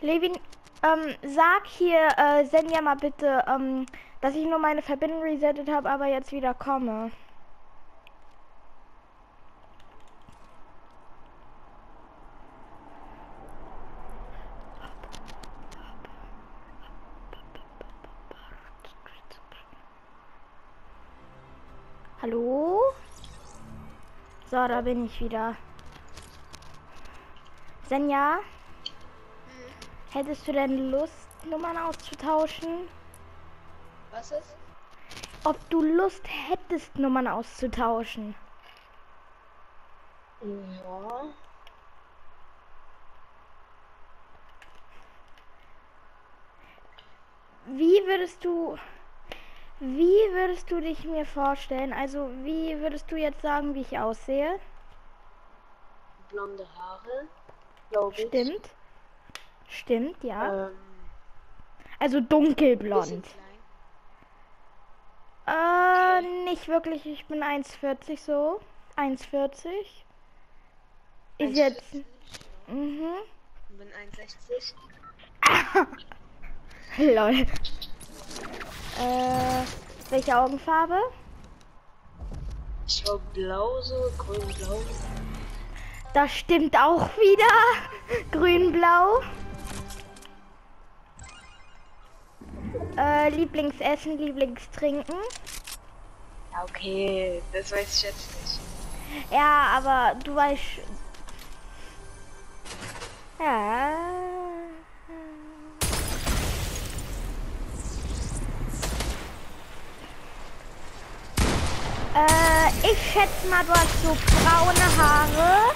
Levin, sag hier, Senja mal bitte, dass ich nur meine Verbindung resettet habe, aber jetzt wieder komme. Hallo? So, da bin ich wieder. Senja? Hättest du denn Lust, Nummern auszutauschen? Was ist? Ob du Lust hättest, Nummern auszutauschen? Ja. Wie würdest du dich mir vorstellen? Also, wie würdest du jetzt sagen, wie ich aussehe? Blonde Haare, glaube ich. Stimmt. Stimmt, ja. Also Bisschen dunkelblond. klein. Nicht wirklich. Ich bin 1,40 so. 1,40. Ist 1,40, jetzt. ja. Mhm. Ich bin 1,60. Lol. Welche Augenfarbe? Ich war blau, so grün-blau. Das stimmt auch wieder. Grün-blau. Lieblingsessen, Lieblingstrinken. Ja, okay, das weiß ich jetzt nicht. Ja, aber du weißt. Ja. Ich schätze mal, du hast so braune Haare.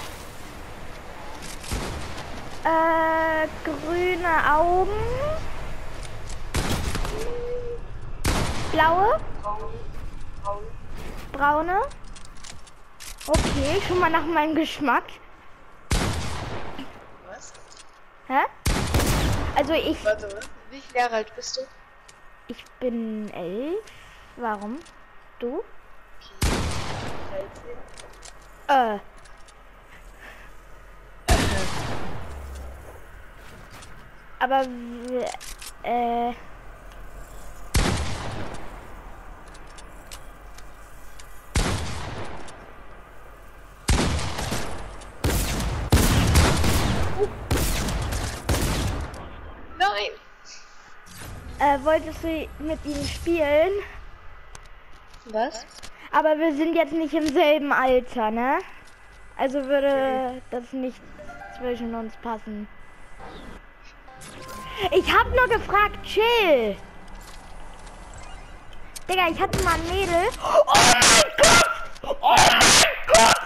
Grüne Augen. Blaue? Braune? Okay, schon mal nach meinem Geschmack. Was? Hä? Also ich... Warte, wie viele Jahre alt bist du? Ich bin 11. Warum? Du? Okay. 13. Aber... Nein! wolltest du mit ihnen spielen? Was? Aber wir sind jetzt nicht im selben Alter, ne? Also würde das nicht zwischen uns passen. Ich hab nur gefragt, chill! Digga, ich hatte mal ein Mädel. Oh mein Gott! Oh mein Gott!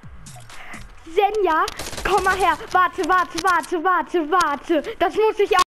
Senja, komm mal her. Warte. Das muss ich auch.